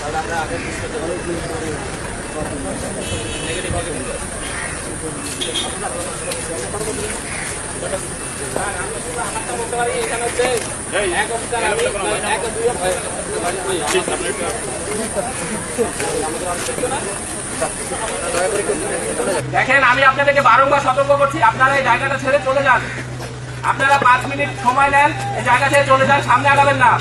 দেখেন, আমি আপনাদেরকে বারংবার সতর্ক করছি, আপনারা এই জায়গাটা ছেড়ে চলে যান। আপনারা 5 মিনিট সময় নেন, এই জায়গা ছেড়ে চলে যান, সামনে আগাবেন না।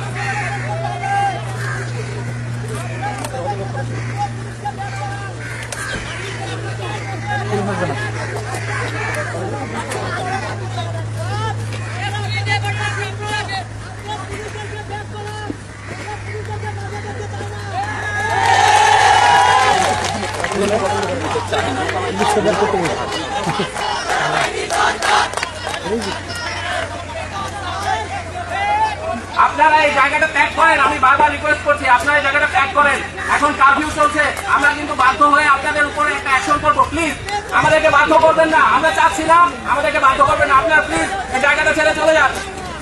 আপনারা এই জায়গাটা ত্যাগ করেন, আমি বারবার রিকোয়েস্ট করছি, আপনারা এই জায়গাটা ত্যাগ করেন। এখন কারফিউ চলছে, আমরা কিন্তু বাধ্য হয়ে আপনাদের উপরে একটা অ্যাকশন করবো। প্লিজ আমাদেরকে বাধ্য করবেন না, আমরা চাচ্ছি না, আমাদেরকে বাধ্য করবেন না। আপনারা প্লিজ এই জায়গাটা ছেড়ে চলে যান।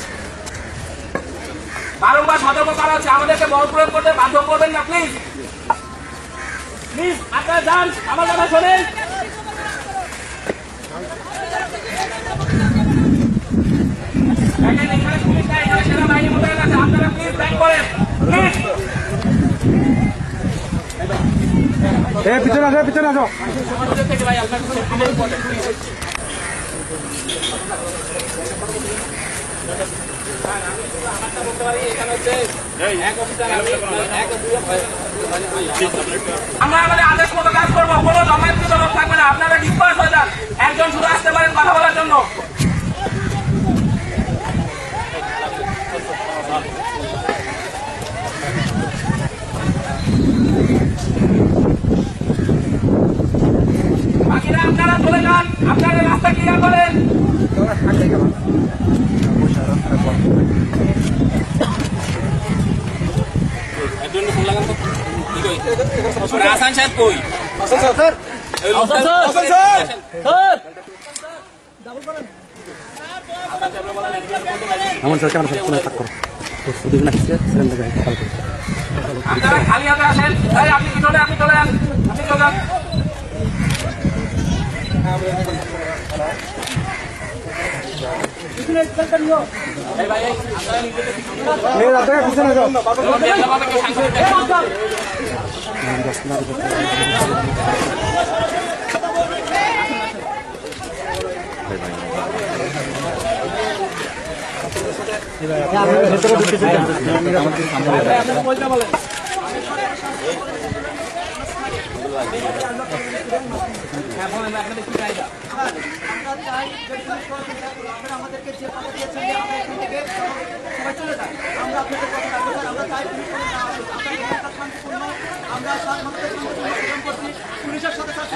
বারংবার সতর্ক করা হচ্ছে, আমাদেরকে বল প্রয়োগ করতে বাধ্য করবেন না। প্লিজ প্লিজ আপনারা যান, আমার কথা শোনেন। আপনারা প্লিজ ব্যাক করেন, প্লিজ। পিছনে আসো, পিছনে আসো। ভাই আপনার আমরা আমাদের আদেশ মতো কাজ করবো, কোনো জমায়েত লোক থাকবে না। আপনারা ডিসপার্স হয়ে যান, একজন শুধু আসতে পারেন কথা বলার জন্য। বাকিরা আপনারা চলে যান, আপনারা রাস্তা ক্লিয়ার করেন। আসান সাহেব কই? আপনারা খালি হাতে আসেন। আপনি কি চলে, আপনি চলে যান, আপনি চলে যান। আমাদেরকে যে কথা দিয়েছেন আমরা এখান থেকে সবাই চলে যাই। আমরা আপনাদের কথা রাখবো স্যার, আমরা চাই শান্তিপূর্ণ, আমরা করছি পুলিশের সাথে স্যার।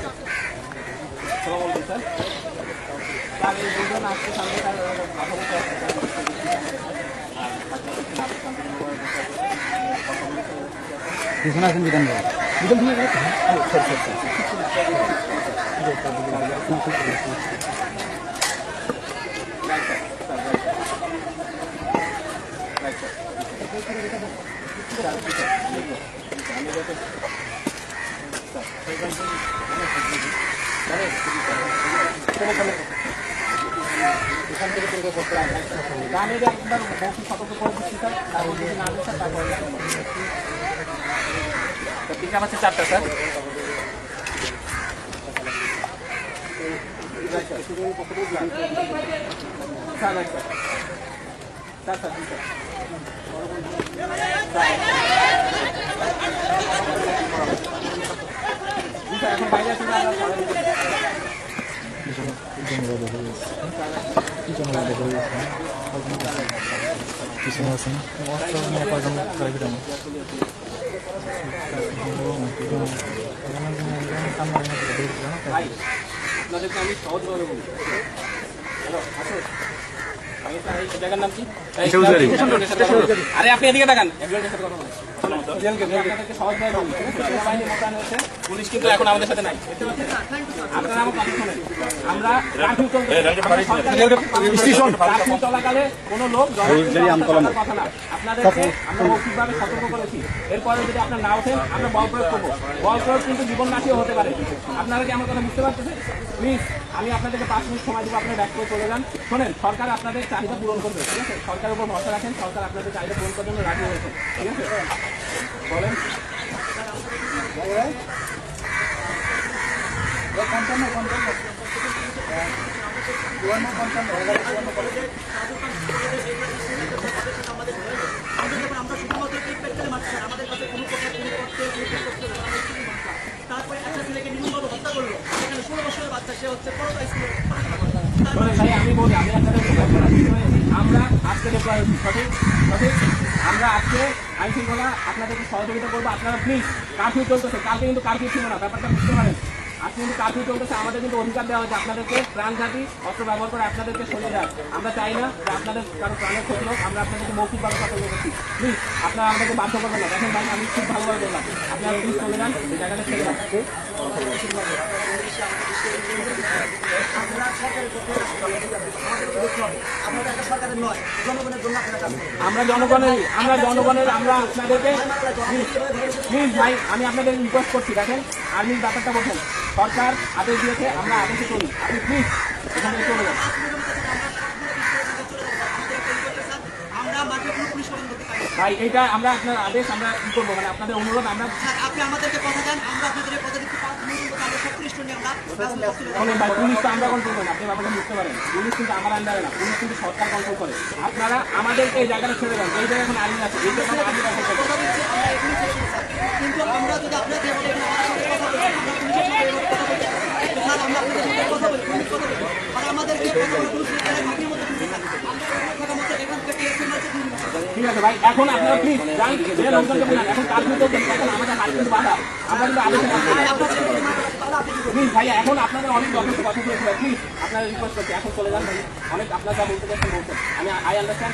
পিছনে আসেন বিধান বিধান পিকআপ আছে 4টা স্যার। এখন বাইরে আছে পিছনে আছেন আপনাদেরকে আমি সহজভাবে বলি। জায়গার নাম কি? আরে আপনি এদিকে তাকান, একজনের সাথে কথা বলেন। আপনাদেরকে সহজভাবে বলি, সেনাবাহিনী মোতায়েন হয়েছে, পুলিশ কিন্তু এখন আমাদের সাথে নাই। আপনারা আমার কথা শোনেন, আমরা কারফিউ চলাকালে কোনো লোক কথা না, আপনাদেরকে আমরা মৌখিকভাবে সতর্ক করেছি। এরপরে যদি আপনার না ওঠেন আমরা বল প্রয়োগ করবো। বল প্রয়োগ কিন্তু জীবননাশীও হতে পারে। আপনারা কি আমার কথা বুঝতে পারতেছেন? প্লিজ আমি আপনাদেরকে 5 মিনিট সময় দেবো, আপনারা ব্যাক করে চলে যান। শোনেন, সরকার আপনাদের চাহিদা পূরণ করবে, ঠিক আছে? সরকারের উপর ভরসা রাখেন, সরকার আপনাদের চাহিদা পূরণ করার জন্য রাজি হয়েছে, ঠিক আছে? বলেন। তারপরে একটা ছেলেকে নির্মমভাবে হত্যা করলো, এখানে 16 বছরের বাচ্চা, সে হচ্ছে ভাই আমি বলি, আমি আপনাদের আমরা আজকে ডিপ্লয় হচ্ছি, সঠিক সঠিক। আমরা আজকে আইন শৃঙ্খলা আপনাদেরকে সহযোগিতা করবো। আপনারা প্লিজ, কারফিউ চলতেছে, কালকে কিন্তু কারফিউ ছিল না, ব্যাপারটা বুঝতে পারেন। আজকে কিন্তু কারফিউ চলতেছে, আমাদের কিন্তু অধিকার দেওয়া হয়েছে আপনাদেরকে প্রাণঘাতী অস্ত্র ব্যবহার করে আপনাদেরকে সরিয়ে দেয়। আমরা চাই না যে আপনাদের কারো প্রাণের ক্ষতি হোক, আমরা আপনাদেরকে মৌখিকভাবে সতর্ক করছি। প্লিজ আপনারা আমাদেরকে বাধ্য করবেন না। দেখেন ভাই, আমি খুব ভালোভাবে বললাম, আপনারা প্লিজ চলে যান, এই জায়গাটা ছেড়ে যান। আমরা জনগণের আমরা আপনাদেরকে প্লিজ ভাই, আমি আপনাদের রিকোয়েস্ট করছি। দেখেন, আর্মির ব্যাপারটা বলছেন, সরকার আদেশ দিয়েছে, আমরা আদেশে চলি। আপনি প্লিজ এখান থেকে চলে যান। ভাই এইটা আমরা আপনার আদেশ, আমরা কি করবো, মানে আপনাদের অনুরোধ, আমরা আপনি আমাদেরকে কথা দেন, আমরা আপনাদের কথা দিচ্ছি 5 মিনিট আমরা সবকিছু নিয়ে আমরা ভাই, পুলিশ তো আমরা কন্ট্রোল করি, আপনি ব্যাপারটা বুঝতে পারেন। পুলিশ কিন্তু আমার আন্ডারে না, পুলিশ কিন্তু সরকার কন্ট্রোল করে। আপনারা আমাদেরকে এই জায়গাটা ছেড়ে দেন, এই জায়গায় এখন আর্মি আছে, এই জায়গায় আর্মি আছে। কিন্তু আমরা যদি আপনাদের কথা বলি, আর আমাদেরকে ঠিক আছে ভাই, এখন আপনারা প্লিজ যান, যে লোকজনকে বলেন এখন কারফিউ চলছে, এখন আমাদের হাত কিন্তু বাধা, আমরা কিন্তু আদেশে প্লিজ ভাই, এখন আপনাদের অনেক যথেষ্ট কথা বলেছিল, প্লিজ আপনারা রিকোয়েস্ট করছি এখন চলে যান ভাই। অনেক আপনারা যা বলতে চাচ্ছেন বলছেন, আমি আই আন্ডারস্ট্যান্ড।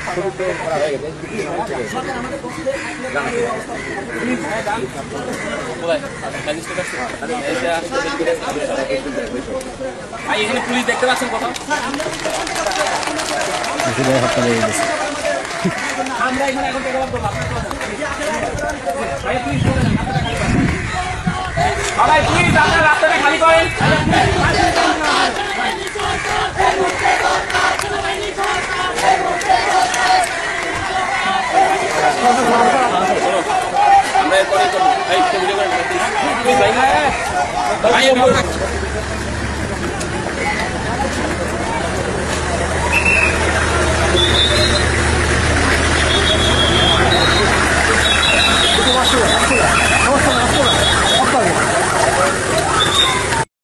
প্লিজ ভাই যান। ভাই এখানে পুলিশ দেখতে পাচ্ছেন কোথাও? আমরা এখানে এখন টেকে করবো, ভাই প্লিজ চলে যান, সবাই প্লিজ আপনার রাস্তাটা খালি করেন। আমরা